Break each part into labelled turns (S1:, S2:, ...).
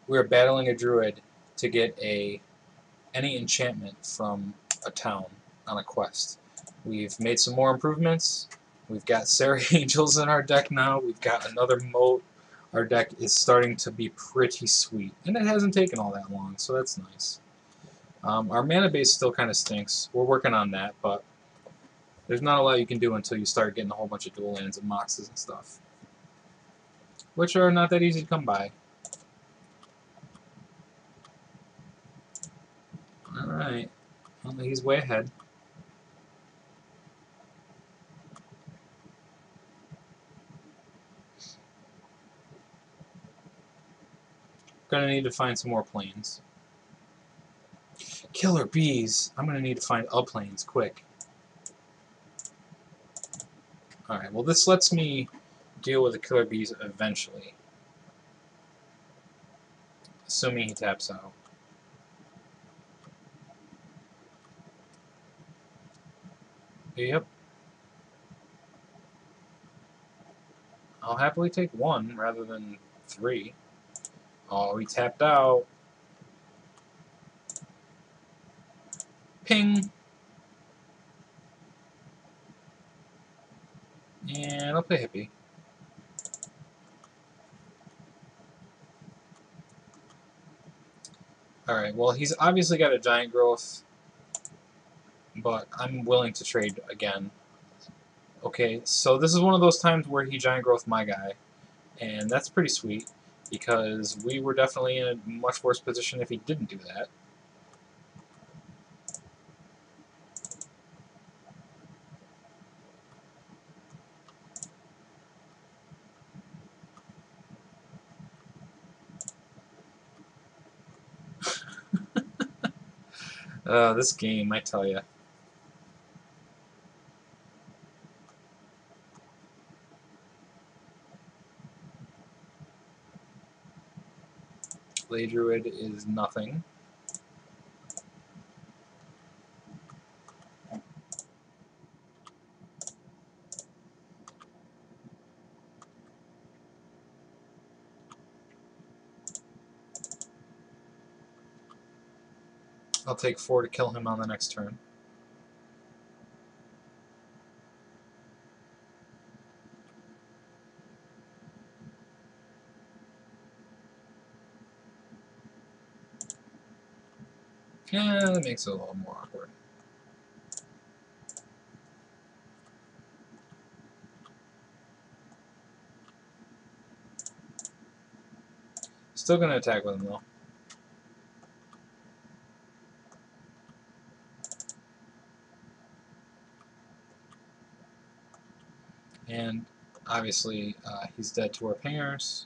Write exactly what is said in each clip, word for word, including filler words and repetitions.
S1: we are battling a druid to get a any enchantment from a town on a quest. We've made some more improvements. We've got Serra Angels in our deck now. We've got another moat. Our deck is starting to be pretty sweet, and it hasn't taken all that long, so that's nice. Um, our mana base still kind of stinks. We're working on that, but there's not a lot you can do until you start getting a whole bunch of dual lands and moxes and stuff, which are not that easy to come by. Alright, well, he's way ahead. Gonna need to find some more planes. Killer bees! I'm gonna need to find a planes quick. Alright, well this lets me deal with the killer bees eventually. Assuming he taps out. Yep. I'll happily take one rather than three. Oh, he tapped out. Ping! And I'll play hippie. Alright, well he's obviously got a giant growth, but I'm willing to trade again. Okay, so this is one of those times where he giant growth my guy, and that's pretty sweet, because we were definitely in a much worse position if he didn't do that. uh, this game, I tell ya. Ley Druid is nothing. I'll take four to kill him on the next turn. Yeah, that makes it a little more awkward. Still gonna attack with him though. And obviously uh, he's dead to our pingers.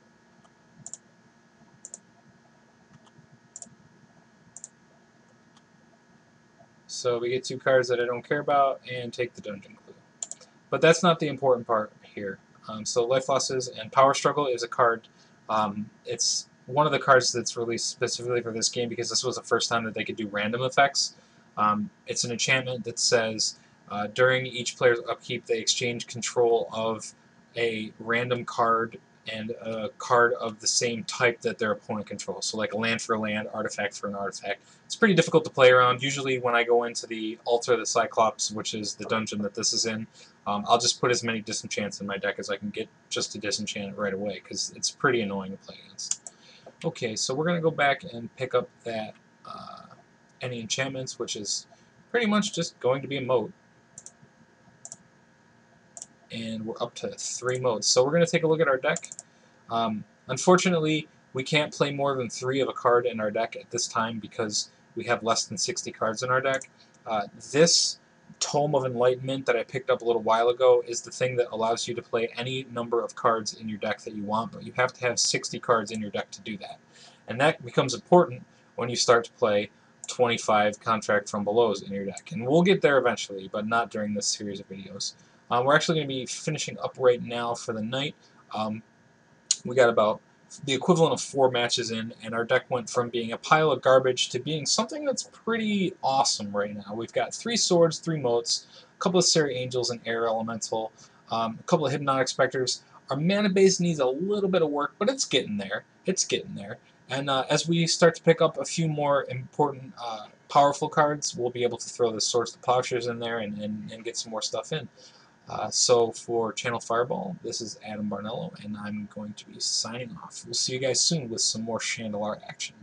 S1: So we get two cards that I don't care about and take the Dungeon Clue. But that's not the important part here. Um, so Life Losses and Power Struggle is a card. Um, it's one of the cards that's released specifically for this game because this was the first time that they could do random effects. Um, it's an enchantment that says uh, during each player's upkeep they exchange control of a random card and a card of the same type that their opponent controls. So like a land for a land, artifact for an artifact. It's pretty difficult to play around. Usually when I go into the Altar of the Cyclops, which is the dungeon that this is in, um, I'll just put as many disenchants in my deck as I can get just to disenchant it right away, because it's pretty annoying to play against. Okay, so we're going to go back and pick up that uh, any enchantments, which is pretty much just going to be a moat. And we're up to three modes. So we're going to take a look at our deck. Um, unfortunately, we can't play more than three of a card in our deck at this time because we have less than sixty cards in our deck. Uh, this Tome of Enlightenment that I picked up a little while ago is the thing that allows you to play any number of cards in your deck that you want, but you have to have sixty cards in your deck to do that. And that becomes important when you start to play twenty-five Contract from Belows in your deck. And we'll get there eventually, but not during this series of videos. Uh, we're actually going to be finishing up right now for the night. Um, we got about the equivalent of four matches in, and our deck went from being a pile of garbage to being something that's pretty awesome right now. We've got three swords, three moats, a couple of Serra Angels and Air Elemental, um, a couple of Hypnotic Specters. Our mana base needs a little bit of work, but it's getting there. It's getting there. And uh, as we start to pick up a few more important, uh, powerful cards, we'll be able to throw the Swords to Plowshares in there and, and, and get some more stuff in. Uh, so for Channel Fireball, this is Adam Barnello, and I'm going to be signing off. We'll see you guys soon with some more Chandelar action.